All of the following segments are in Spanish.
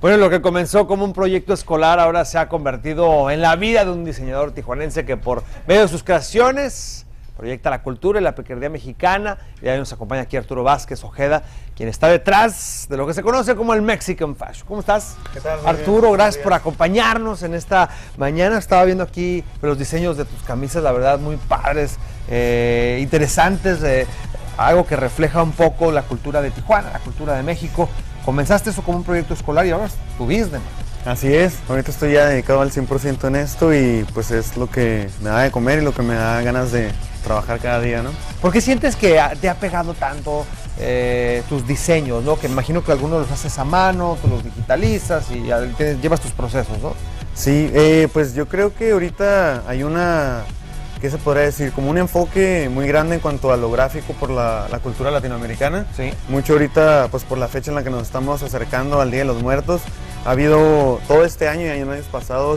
Bueno, lo que comenzó como un proyecto escolar ahora se ha convertido en la vida de un diseñador tijuanense que por medio de sus creaciones proyecta la cultura y la peculiaridad mexicana. Y ahí nos acompaña aquí Arturo Vázquez Ojeda, quien está detrás de lo que se conoce como el Mexican Fashion. ¿Cómo estás? ¿Qué tal? Arturo, gracias por acompañarnos en esta mañana. Estaba viendo aquí los diseños de tus camisas, la verdad, muy padres, interesantes, algo que refleja un poco la cultura de Tijuana, la cultura de México. Comenzaste eso como un proyecto escolar y ahora es tu business. Así es, ahorita estoy ya dedicado al 100% en esto y pues es lo que me da de comer y lo que me da ganas de trabajar cada día, ¿no? ¿Por qué sientes que te ha pegado tanto tus diseños, ¿no? Que me imagino que algunos los haces a mano, tú los digitalizas y llevas tus procesos, ¿no? Sí, pues yo creo que ahorita hay una, ¿qué se podría decir? Como un enfoque muy grande en cuanto a lo gráfico por la cultura latinoamericana. Sí. Mucho ahorita, pues por la fecha en la que nos estamos acercando al Día de los Muertos, ha habido todo este año y años pasados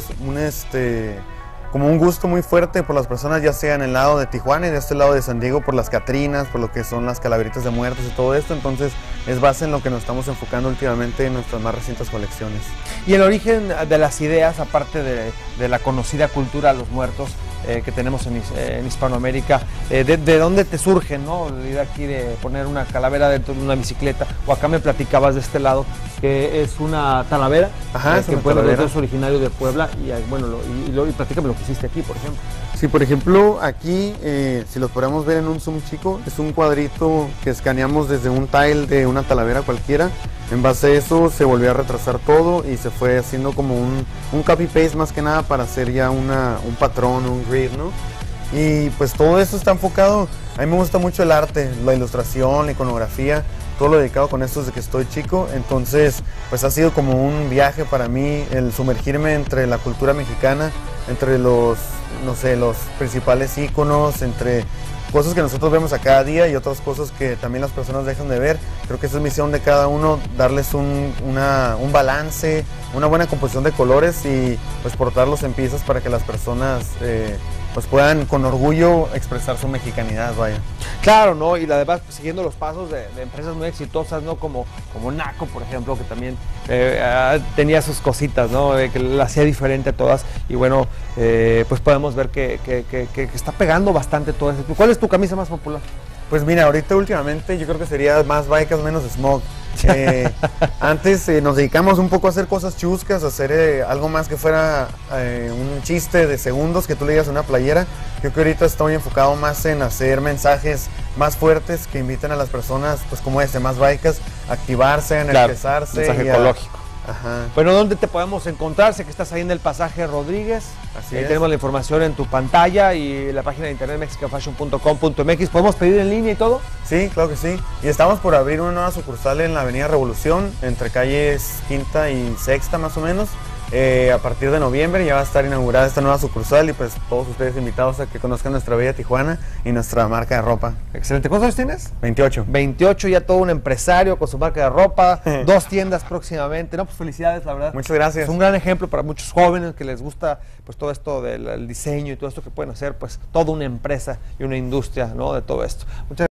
como un gusto muy fuerte por las personas, ya sea en el lado de Tijuana y de este lado de San Diego, por las catrinas, por lo que son las calaveritas de muertos y todo esto. Entonces es base en lo que nos estamos enfocando últimamente en nuestras más recientes colecciones. Y el origen de las ideas, aparte de la conocida cultura de los muertos que tenemos en Hispanoamérica, ¿de dónde te surgen, no? La idea aquí de poner una calavera dentro de una bicicleta, o acá me platicabas de este lado, que es una talavera. Ajá, es que una bueno, talavera. es originario de Puebla, y bueno, y platícame lo que hiciste aquí, por ejemplo. Sí, por ejemplo, aquí, si los podemos ver en un zoom chico, es un cuadrito que escaneamos desde un tile de una talavera cualquiera. En base a eso se volvió a retrasar todo y se fue haciendo como un copy-paste más que nada para hacer ya un patrón, un grid, ¿no? Y pues todo eso está enfocado, a mí me gusta mucho el arte, la ilustración, la iconografía, todo lo dedicado con esto desde que estoy chico. Entonces pues ha sido como un viaje para mí el sumergirme entre la cultura mexicana, entre los, no sé, los principales íconos, entre cosas que nosotros vemos a cada día y otras cosas que también las personas dejan de ver. Creo que esa es misión de cada uno, darles un balance, una buena composición de colores y pues portarlos en piezas para que las personas pues puedan con orgullo expresar su mexicanidad, vaya. Claro, ¿no? Y además pues, siguiendo los pasos de empresas muy exitosas, ¿no? Como Naco, por ejemplo, que también tenía sus cositas, ¿no? Que la hacía diferente a todas. Y bueno, pues podemos ver que está pegando bastante todo eso. ¿Cuál es tu camisa más popular? Pues mira, ahorita últimamente yo creo que sería más Bikers, menos Smog. Antes nos dedicamos un poco a hacer cosas chuscas, a hacer algo más que fuera un chiste de segundos que tú le digas a una playera. Creo que ahorita estoy enfocado más en hacer mensajes más fuertes que inviten a las personas, pues como más Bikers, a activarse, a expresarse. Mensaje ecológico. Ajá. Bueno, ¿dónde te podemos encontrar? Sé que estás ahí en el pasaje Rodríguez. Así ahí es. tenemos la información en tu pantalla y la página de internet mexicanfashion.com.mx. ¿Podemos pedir en línea y todo? Sí, claro que sí. Y estamos por abrir una nueva sucursal en la Avenida Revolución, entre calles Quinta y Sexta más o menos. A partir de noviembre ya va a estar inaugurada esta nueva sucursal y pues todos ustedes invitados a que conozcan nuestra bella Tijuana y nuestra marca de ropa. Excelente. ¿Cuántos años tienes? 28. 28, ya todo un empresario con su marca de ropa, 2 tiendas próximamente. No, pues felicidades, la verdad. Muchas gracias. Es un gran ejemplo para muchos jóvenes que les gusta pues todo esto del diseño y todo esto que pueden hacer, pues toda una empresa y una industria, ¿no? De todo esto. Muchas